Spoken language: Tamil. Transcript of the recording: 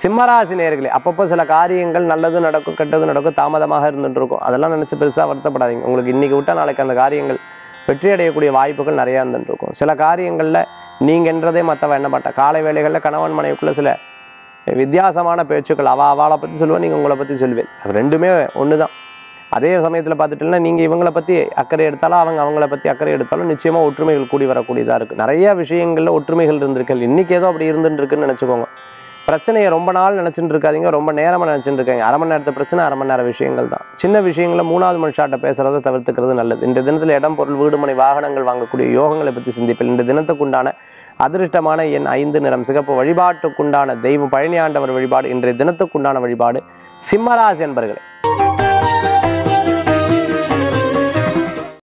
சிம்மராசி நேயர்களே, அப்பப்போ சில காரியங்கள் நல்லது நடக்கும், கெட்டது நடக்கும், தாமதமாக இருந்துட்டு இருக்கும். அதெல்லாம் நினச்சி பெருசாக வருத்தப்படாதீங்க. உங்களுக்கு இன்றைக்கி விட்டால் நாளைக்கு அந்த காரியங்கள் வெற்றி அடையக்கூடிய வாய்ப்புகள் நிறையா இருந்துட்டு இருக்கும். சில காரியங்களில் நீங்கன்றதே மற்றவன் என்ன மாட்டா. காலை வேளைகளில் கணவன் மனைவிக்குள்ளே சில வித்தியாசமான பேச்சுக்கள், அவளை பற்றி சொல்லுவேன், நீங்கள் உங்களை பற்றி சொல்லுவேன். அது ரெண்டுமே ஒன்று தான். அதே சமயத்தில் பார்த்துட்டிங்கன்னா நீங்கள் இவங்களை பற்றி அக்கறை எடுத்தாலும் அவங்கள பற்றி அக்கறை எடுத்தாலும் நிச்சயமாக ஒற்றுமைகள் கூடி வரக்கூடியதாக இருக்குது. நிறையா விஷயங்களில் ஒற்றுமைகள் இருந்திருக்கல். இன்றைக்கி ஏதோ அப்படி இருந்துட்டு இருக்குன்னு நினச்சிக்கோங்க. பிரச்சனையை ரொம்ப நாள் நினச்சிட்டு இருக்காதீங்க, ரொம்ப நேரமாக நினச்சிட்டு இருக்காங்க. அரை மணி நேரத்து பிரச்சனை அரை மணி நேரம் விஷயங்கள் தான். சின்ன விஷயங்களை மூணாவது மனுஷாட்ட பேசுகிறத தவிர்த்துக்கிறது நல்லது. இந்த தினத்தில் இடம், பொருள், வீடு, மனை, வாகனங்கள் வாங்கக்கூடிய யோகங்களை பற்றி சிந்திப்பில். இந்த தினத்துக்குண்டான அதிர்ஷ்டமான எண் 5, நிறம் சிகப்பு. வழிபாட்டுக்குண்டான தெய்வம் பழனி ஆண்டவர் வழிபாடு. இன்றைய தினத்துக்குண்டான வழிபாடு சிம்மராசி என்பர்களே.